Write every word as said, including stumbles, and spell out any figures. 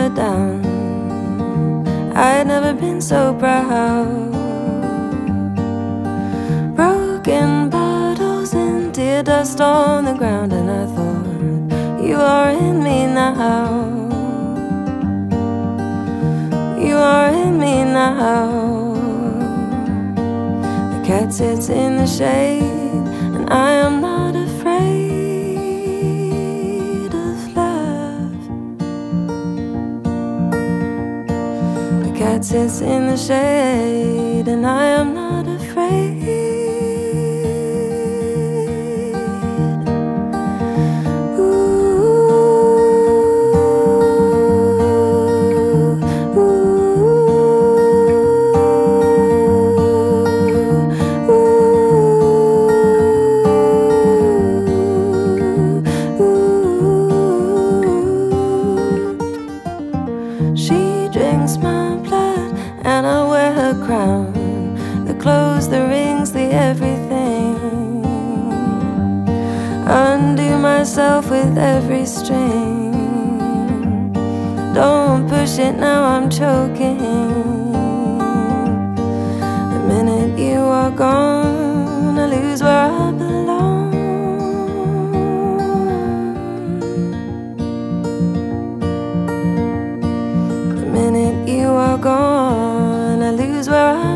her down. I had never been so proud. Broken bottles and tear dust on the ground, and I thought, you are in me now. You are in me now. The cat sits in the shade, and I am not afraid of love. The cat sits in the shade, and I am not afraid. Myself with every string. Don't push it now, I'm choking. The minute you are gone, I lose where I belong. The minute you are gone, I lose where I